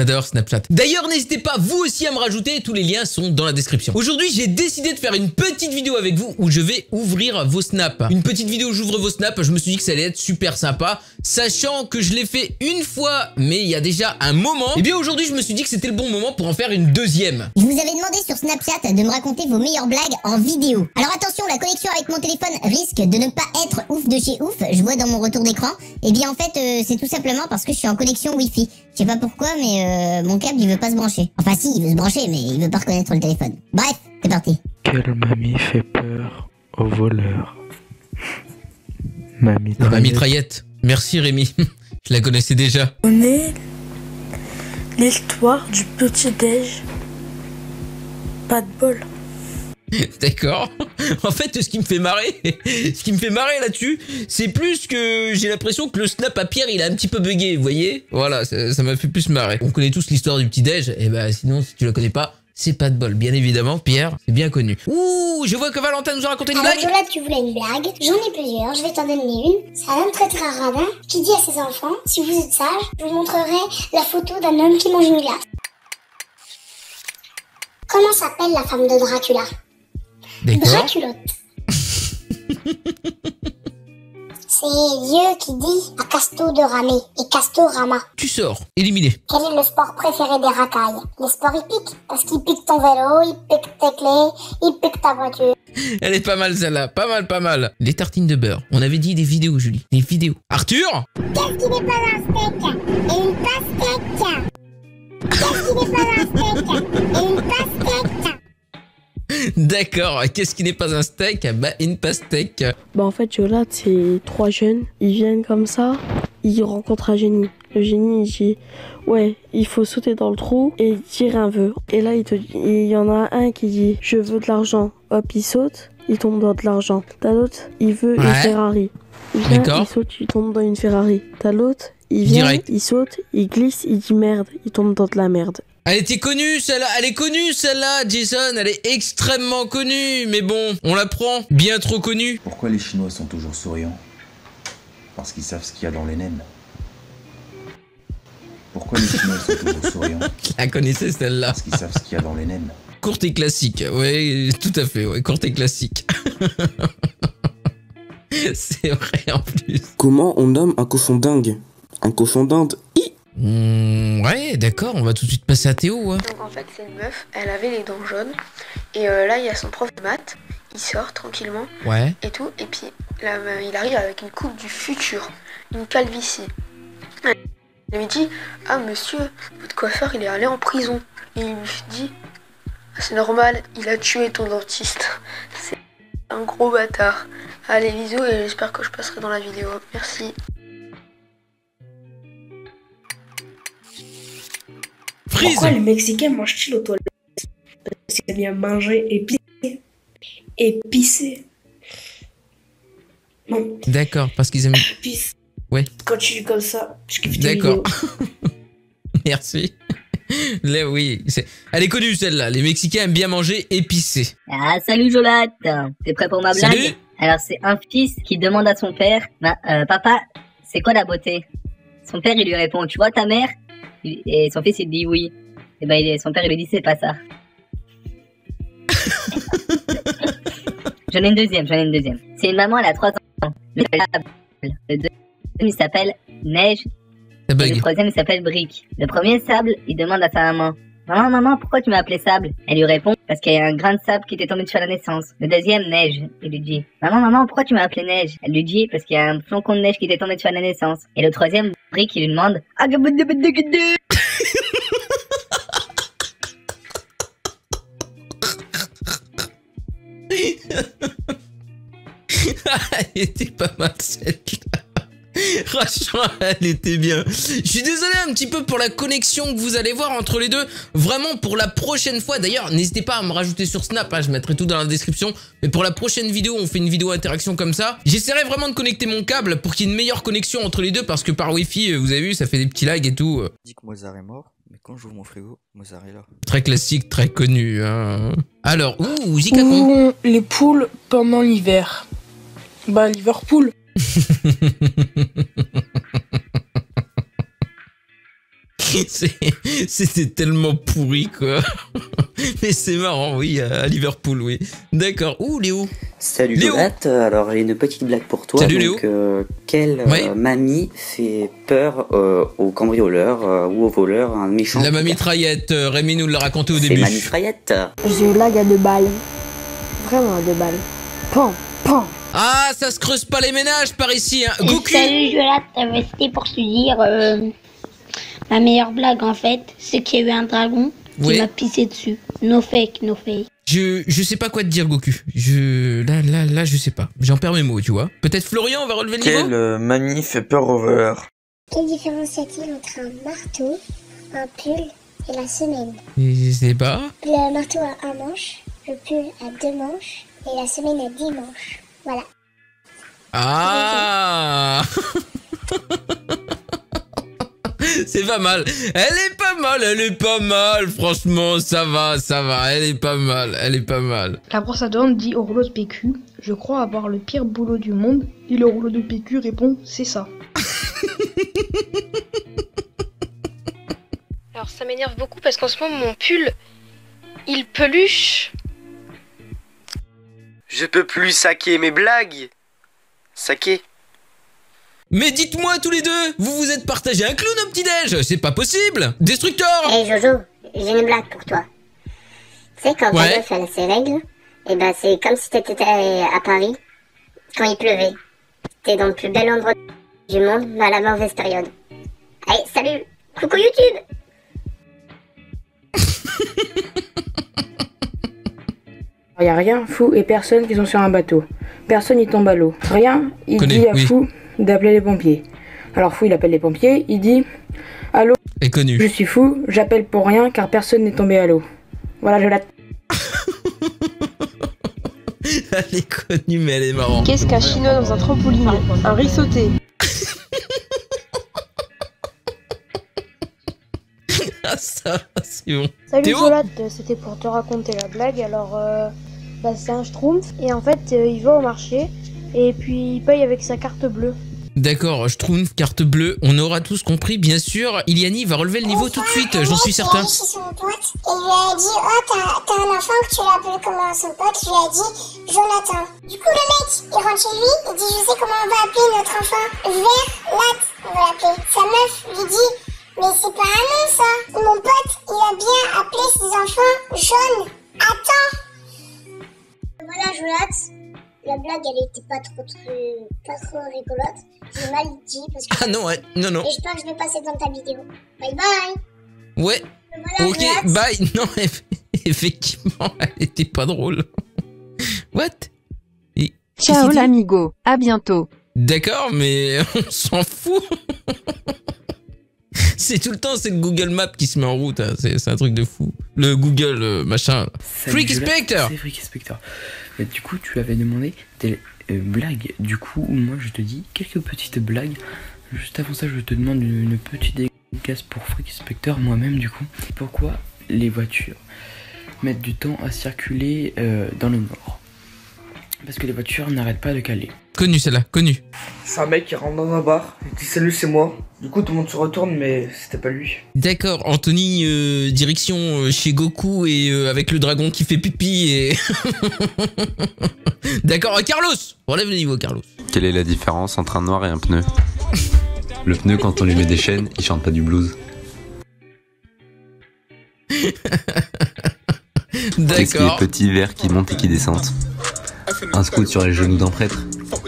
J'adore Snapchat. D'ailleurs, n'hésitez pas vous aussi à me rajouter, tous les liens sont dans la description. Aujourd'hui, j'ai décidé de faire une petite vidéo avec vous où je vais ouvrir vos snaps. Une petite vidéo où j'ouvre vos snaps, je me suis dit que ça allait être super sympa, sachant que je l'ai fait une fois, mais il y a déjà un moment. Et bien aujourd'hui, je me suis dit que c'était le bon moment pour en faire une deuxième. Je vous avais demandé sur Snapchat de me raconter vos meilleures blagues en vidéo. Alors attention, la connexion avec mon téléphone risque de ne pas être ouf de chez ouf, je vois dans mon retour d'écran. Et bien en fait, c'est tout simplement parce que je suis en connexion Wi-Fi. Je sais pas pourquoi, mais mon câble il veut pas se brancher. Enfin si, il veut se brancher, mais il veut pas reconnaître le téléphone. Bref, c'est parti. Quelle mamie fait peur aux voleurs? Mamie La mitraillette. Merci Rémi, je la connaissais déjà. On est l'histoire du petit-déj. Pas de bol. D'accord. En fait, ce qui me fait marrer là-dessus, c'est plus que j'ai l'impression que le snap à Pierre, il a un petit peu bugué, vous voyez? Voilà, ça m'a fait plus marrer. On connaît tous l'histoire du petit-déj, et bah sinon, si tu la connais pas, c'est pas de bol. Bien évidemment, Pierre, c'est bien connu. Ouh, je vois que Valentin nous a raconté une blague. Alors là, tu voulais une blague. J'en ai plusieurs, je vais t'en donner une. C'est un homme très très radin qui dit à ses enfants, si vous êtes sages, je vous montrerai la photo d'un homme qui mange une glace. Comment s'appelle la femme de Dracula? Draculotte. C'est Dieu qui dit à Casto de ramer et Casto rama. Tu sors, éliminé. Quel est le sport préféré des racailles? Les sports hippiques, parce qu'ils piquent ton vélo, ils piquent tes clés, ils piquent ta voiture. Elle est pas mal celle-là, pas mal. Les tartines de beurre. On avait dit des vidéos, Julie. Des vidéos. Arthur? Qu'est-ce qui n'est pas un steak et une pastèque? Qu'est-ce qui n'est pas un steak et une pastèque? D'accord, qu'est-ce qui n'est pas un steak? Bah, une pastèque. Bah en fait, Jolat, c'est 3 jeunes. Ils viennent comme ça, ils rencontrent un génie. Le génie, il dit, ouais, il faut sauter dans le trou et tirer un vœu. Et là, il y en a un qui dit, je veux de l'argent. Hop, il saute, il tombe dans de l'argent. T'as l'autre, il veut une Ferrari. Il vient, il saute, il tombe dans une Ferrari. T'as l'autre, il vient, il saute, il glisse, il dit merde, il tombe dans de la merde. Elle était connue celle-là, elle est connue celle-là, Jason, elle est extrêmement connue, mais bon, on la prend, bien trop connue. Pourquoi les Chinois sont toujours souriants? Parce qu'ils savent ce qu'il y a dans les nems. Pourquoi les Chinois sont toujours souriants? Je la connaissais celle-là. Parce qu'ils savent ce qu'il y a dans les nems. Courte et classique, oui, tout à fait, ouais, courte et classique. C'est vrai en plus. Comment on nomme un cochon dingue? Un cochon d'Inde? Ouais, d'accord, on va tout de suite passer à Théo. Ouais. Donc en fait, c'est une meuf, elle avait les dents jaunes. Et là, il y a son prof de maths, il sort tranquillement. Ouais. Et tout, et puis là, il arrive avec une coupe du futur, une calvitie. Elle lui dit, ah monsieur, votre coiffeur, il est allé en prison. Et il lui dit, c'est normal, il a tué ton dentiste. C'est un gros bâtard. Allez, bisous, et j'espère que je passerai dans la vidéo. Merci. Freeze. Pourquoi les Mexicains mangent-ils aux toilettes? Parce qu'ils aiment bien manger et pisser. Et pisser. Non. D'accord, parce qu'ils aiment... Pisse. Ouais. Quand tu dis comme ça, je kiffe tes D'accord. vidéos. Merci. Là, oui, elle est connue celle-là. Les Mexicains aiment bien manger épicé. Ah, salut Jolat. T'es prêt pour ma blague? Salut. Alors, c'est un fils qui demande à son père, papa, c'est quoi la beauté? Son père, il lui répond, tu vois ta mère? Et son fils, il dit oui. Et ben, son père, il lui dit, c'est pas ça. J'en ai une deuxième. C'est une maman, elle a 3 ans. Le deuxième, il s'appelle Neige. Et le troisième, il s'appelle Brique. Le premier, Sable, il demande à sa maman, maman, pourquoi tu m'as appelé Sable? Elle lui répond, parce qu'il y a un grain de sable qui était tombé dessus à la naissance. Le deuxième, Neige, il lui dit, maman, pourquoi tu m'as appelé Neige? Elle lui dit, parce qu'il y a un flocon de neige qui était tombé dessus à la naissance. Et le troisième, Brique, il lui demande, Elle était pas mal celle-là. Franchement, elle était bien. Je suis désolé un petit peu pour la connexion que vous allez voir entre les deux. Vraiment, pour la prochaine fois, d'ailleurs, n'hésitez pas à me rajouter sur Snap, hein, je mettrai tout dans la description. Mais pour la prochaine vidéo, on fait une vidéo interaction comme ça. J'essaierai vraiment de connecter mon câble pour qu'il y ait une meilleure connexion entre les deux, parce que par Wi-Fi, vous avez vu, ça fait des petits lags et tout. Je dis que Mozart est mort, mais quand j'ouvre mon frigo, Mozart est là. Très classique, très connu. Hein. Alors, Zika Con. Les poules pendant l'hiver. Bah, Liverpool. C'était tellement pourri, quoi. Mais c'est marrant, oui, à Liverpool, oui. D'accord. Ouh, Léo. Salut Léo. Jonathan, alors j'ai une petite blague pour toi. Salut, donc, quelle mamie fait peur aux cambrioleurs ou aux voleurs, un méchant? La mamie Traillette, Rémi nous l'a raconté au début. C'est mamie Traillette. J'ai eu blague à 2 balles. Vraiment à 2 balles. Pan, pan. Ah, ça se creuse pas les ménages par ici, hein. Goku. Salut Jonathan, c'était pour te dire ma meilleure blague en fait, c'est qu'il y a eu un dragon qui m'a pissé dessus. No fake, no fake. Je sais pas quoi te dire, Goku. Là, je sais pas. J'en perds mes mots, tu vois. Peut-être Florian va relever le niveau. Quelle mamie fait peur aux voleurs? Quelle différence y a-t-il entre un marteau, un pull et la semaine? Je sais pas. Le marteau a 1 manche, le pull a 2 manches et la semaine a 10 manches. Voilà. Ah. C'est pas mal. Elle est pas mal. Franchement, ça va. Elle est pas mal. La brosse à dents dit au rouleau de PQ: je crois avoir le pire boulot du monde. Et le rouleau de PQ répond: c'est ça. Alors ça m'énerve beaucoup parce qu'en ce moment mon pull, il peluche. Je peux plus saquer mes blagues. Saquer. Mais dites-moi tous les deux, vous vous êtes partagé un clown au petit-déj, c'est pas possible. Destructor. Hey Jojo, j'ai une blague pour toi. Tu sais, quand ta meuf elle a ses règles, et ben c'est comme si t'étais à Paris, quand il pleuvait. T'es dans le plus bel endroit du monde, mais à la mauvaise période. Allez, salut. Coucou YouTube. Il n'y a rien, Fou et personne qui sont sur un bateau. Personne n'y tombe à l'eau. Rien, il dit à Fou d'appeler les pompiers. Alors Fou il appelle les pompiers, il dit: allô, je suis Fou, j'appelle pour rien car personne n'est tombé à l'eau. Voilà, je la... Elle est connue mais elle est marrante. Qu'est-ce qu'un chinois dans un trampoline? Un riz sauté. Ah ça, c'est bon. Salut Jolat, c'était pour te raconter la blague. Alors, c'est un schtroumpf et en fait il va au marché et puis il paye avec sa carte bleue. D'accord, Schtroumpf, carte bleue, on aura tous compris, bien sûr. Iliani va relever le niveau tout de suite, j'en suis certain. Il est allé chez son pote et il lui a dit: oh, t'as un enfant que tu l'appelles comment? Son pote lui a dit Jonathan. Du coup, le mec, il rentre chez lui, il dit: je sais comment on va appeler notre enfant. Verlat, on va l'appeler. Sa meuf lui dit: mais c'est pas un nom ça. Mon pote, il a bien appelé ses enfants Jaune. Attends. Voilà, Jonathan. La blague, elle était pas trop rigolote. J'ai mal dit parce que... Ah non, ouais, non. Et j'espère que je vais passer dans ta vidéo. Bye bye. Ouais. Voilà, ok, bye. Non, effectivement, elle était pas drôle. What? Ciao l'amigo, à bientôt. D'accord, mais on s'en fout. C'est tout le temps, c'est le Google Maps qui se met en route, hein. C'est un truc de fou. Le Google machin. Freak Spectre. C'est Freak Spectre. Et du coup, tu avais demandé des blagues. Du coup, moi, je te dis quelques petites blagues. Juste avant ça, je te demande une petite dédicace pour Freak Spectre, moi-même, du coup. Pourquoi les voitures mettent du temps à circuler dans le nord? Parce que les voitures n'arrêtent pas de caler. Connu celle-là, connu. C'est un mec qui rentre dans un bar, il dit salut c'est moi. Du coup tout le monde se retourne mais c'était pas lui. D'accord, Anthony, direction chez Goku et avec le dragon qui fait pipi et... D'accord, Carlos. Relève le niveau Carlos. Quelle est la différence entre un noir et un pneu? Le pneu quand on lui met des chaînes, il chante pas du blues. Qu'est-ce qui est petit, vert, qui monte et qui descend? Un scout sur les genoux d'un prêtre.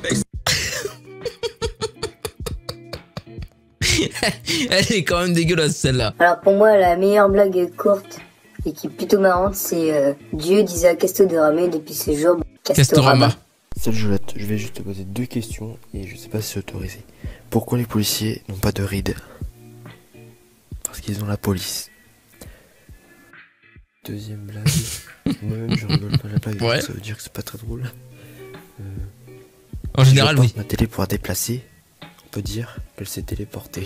Elle est quand même dégueulasse celle-là. Alors pour moi la meilleure blague courte et qui est plutôt marrante c'est Dieu disait à Castorama depuis ses jours Castorama. Salut Jolette, je vais juste te poser 2 questions et je sais pas si c'est autorisé. Pourquoi les policiers n'ont pas de rides? Parce qu'ils ont la police. Deuxième blague. Moi-même je rigole pas la blague, ouais. Ça veut dire que c'est pas très drôle. En général oui. Ma télé pour la déplacer, on peut dire qu'elle s'est téléportée.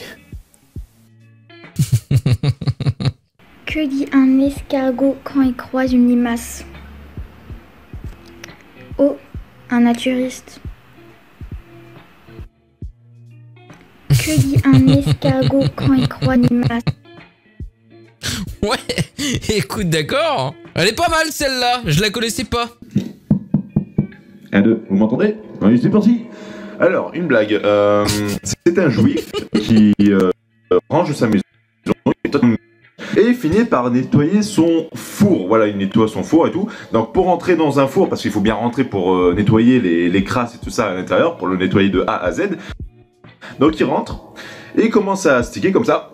Que dit un escargot quand il croise une limace? Oh, un naturiste. Que dit un escargot quand il croise une limace? Ouais, écoute, d'accord. Elle est pas mal celle-là, je la connaissais pas. 1, 2, vous m'entendez? Oui, c'est parti. Alors, une blague. C'est un juif qui range sa maison et finit par nettoyer son four. Voilà, il nettoie son four et tout. Donc pour rentrer dans un four, parce qu'il faut bien rentrer pour nettoyer les crasses et tout ça à l'intérieur, pour le nettoyer de A à Z. Donc il rentre et il commence à sticker comme ça.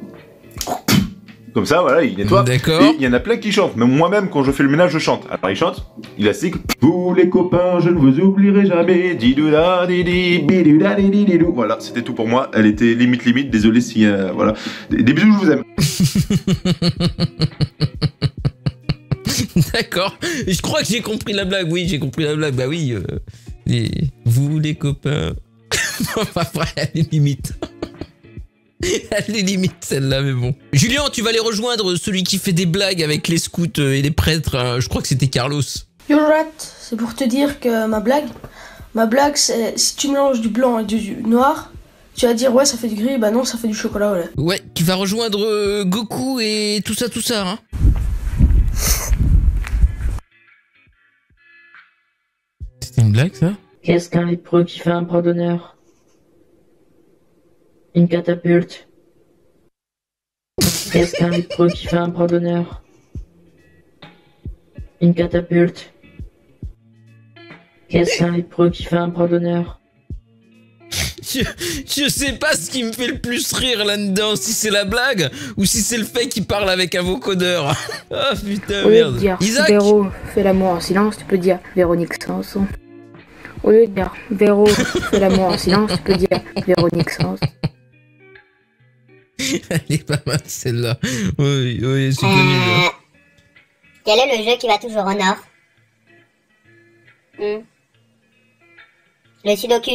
Comme ça, voilà, il nettoie. D'accord. Et il y en a plein qui chantent. Même moi-même, quand je fais le ménage, je chante. Alors il chante, il astique. Vous les copains, je ne vous oublierai jamais. Didouda, didi, bidouda, didididou. Voilà, c'était tout pour moi. Elle était limite. Désolé si, voilà. Des bisous, je vous aime. D'accord. Je crois que j'ai compris la blague. Oui, j'ai compris la blague. Bah oui. Vous les copains. Après, elle est limite. Elle est limite celle-là, mais bon. Julien, tu vas aller rejoindre celui qui fait des blagues avec les scouts et les prêtres. Je crois que c'était Carlos. Yo rat, c'est pour te dire que ma blague c'est si tu mélanges du blanc et du noir, tu vas dire ouais ça fait du gris, bah non ça fait du chocolat au lait. Ouais, tu vas rejoindre Goku et tout ça hein. C'était une blague ça? Qu'est-ce qu'un lépreux qui fait un bras d'honneur? Une catapulte. Qu'est-ce qu'un lépreux qui fait un bras d'honneur? Une catapulte. Qu'est-ce qu'un lépreux qui fait un bras d'honneur? Je sais pas ce qui me fait le plus rire là-dedans, si c'est la blague ou si c'est le fait qu'il parle avec un vocodeur. Ah putain, Au lieu merde. de dire Isaac, Véro fait l'amour en silence, tu peux dire Véronique Sanson. Au lieu de dire Véro fait l'amour en silence, tu peux dire Véronique Sanson. elle est pas mal celle-là. Oui, c'est connu. Là. Quel est le jeu qui va toujours au nord? Le Sudoku.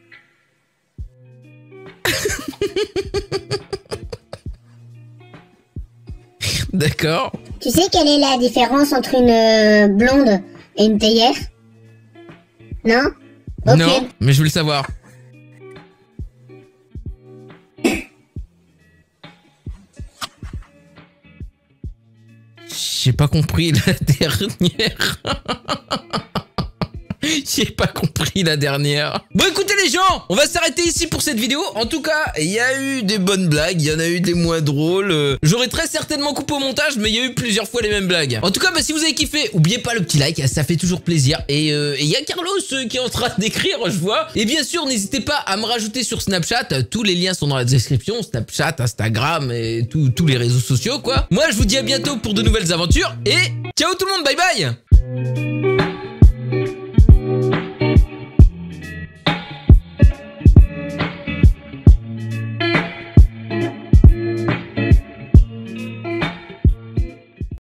D'accord. Tu sais quelle est la différence entre une blonde et une théière? Non? Aucune. Non, mais je veux le savoir. J'ai pas compris la dernière. J'ai pas compris la dernière. Bon écoutez les gens, on va s'arrêter ici pour cette vidéo. En tout cas, il y a eu des bonnes blagues, il y en a eu des moins drôles. J'aurais très certainement coupé au montage, mais il y a eu plusieurs fois les mêmes blagues. En tout cas, si vous avez kiffé, oubliez pas le petit like, ça fait toujours plaisir. Et il y a Carlos qui est en train d'écrire, je vois. Et bien sûr, n'hésitez pas à me rajouter sur Snapchat. Tous les liens sont dans la description. Snapchat, Instagram et tous les réseaux sociaux, quoi. Moi, je vous dis à bientôt pour de nouvelles aventures. Et ciao tout le monde, bye bye.